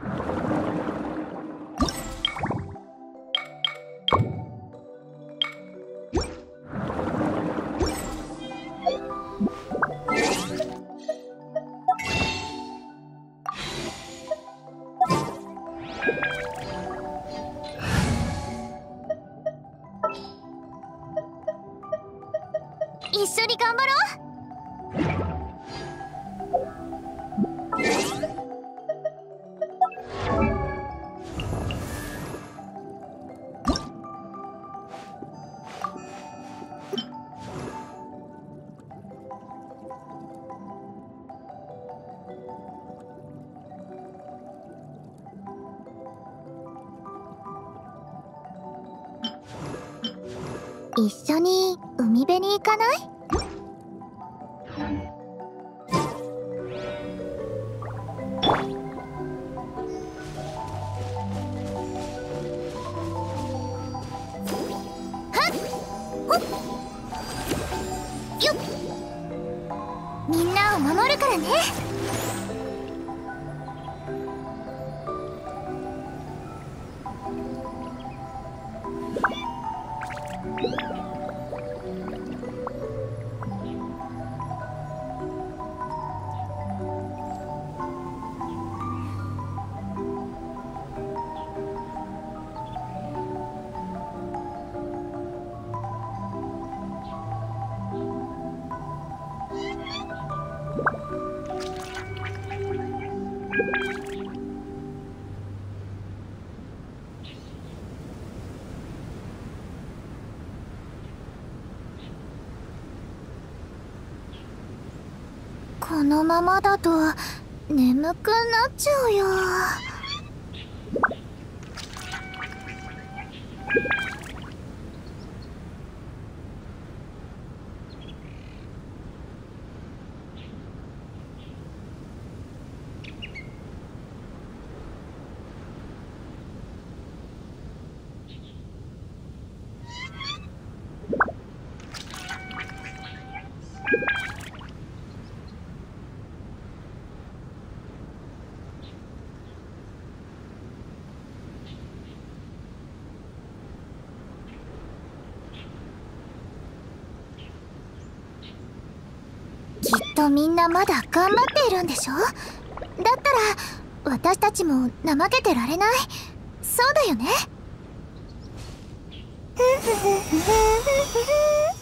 一緒に頑張ろう。一緒に海辺に行かない？よっ、みんなを守るからね。このままだと眠くなっちゃうよ。きっとみんなまだ頑張っているんでしょ？だったら私たちも怠けてられない。そうだよね。ふふふふふふふ。